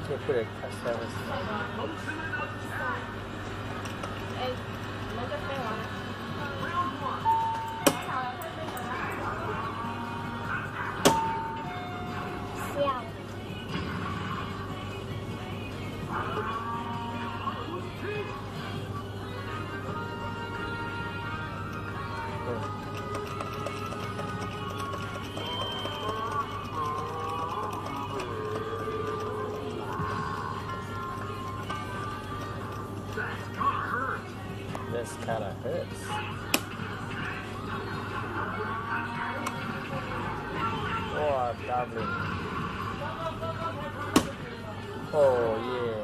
Put a service. 哎，我们这飞完了。 笑。 This kind of hurts. Oh, doubling. Oh, yeah.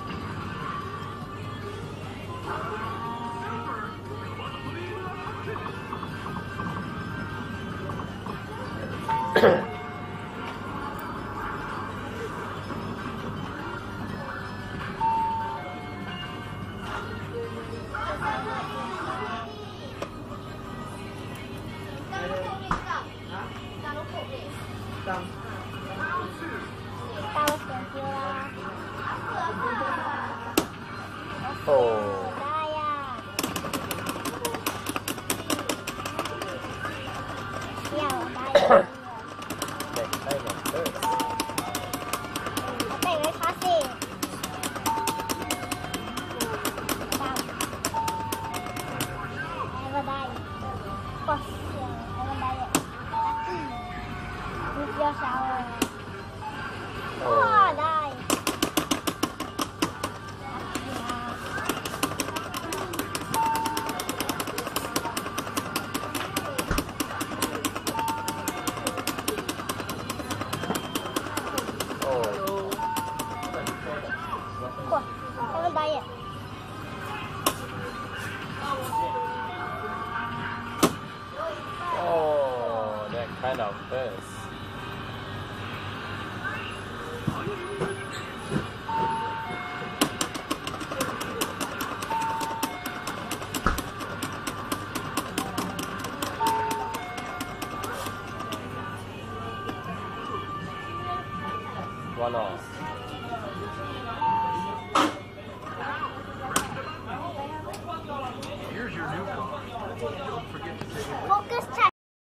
Oh. เด็กได้หมดเลยแต่งไว้คลาสสิกแล้วก็ได้ก็เสียงแล้วก็ได้ลัคกี้ลูกเดียวเช้าก็ได้ Oh, that kind of hurts. One off. Here's your new car.